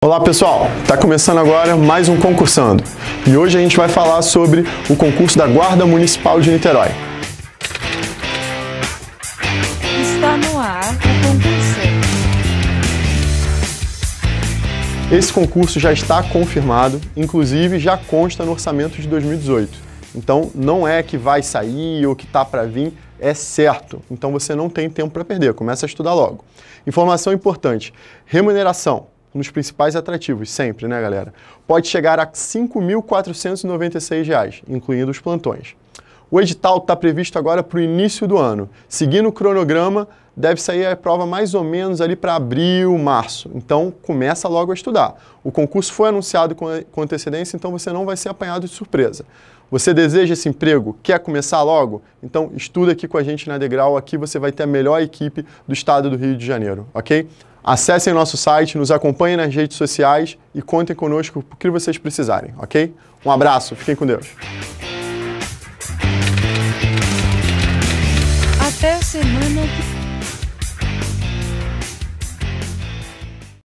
Olá pessoal, está começando agora mais um Concursando e hoje a gente vai falar sobre o concurso da Guarda Municipal de Niterói. Está no ar o Concursando. Esse concurso já está confirmado, inclusive já consta no orçamento de 2018. Então não é que vai sair ou que está para vir, é certo. Então você não tem tempo para perder, começa a estudar logo. Informação importante, remuneração. Um dos principais atrativos, sempre, né, galera? Pode chegar a R$ 5.496, incluindo os plantões. O edital está previsto agora para o início do ano. Seguindo o cronograma, deve sair a prova mais ou menos ali para abril, março. Então, começa logo a estudar. O concurso foi anunciado com antecedência, então você não vai ser apanhado de surpresa. Você deseja esse emprego? Quer começar logo? Então, estuda aqui com a gente na Degrau. Aqui você vai ter a melhor equipe do estado do Rio de Janeiro, ok? Acessem nosso site, nos acompanhem nas redes sociais e contem conosco o que vocês precisarem, ok? Um abraço, fiquem com Deus. Até a semana que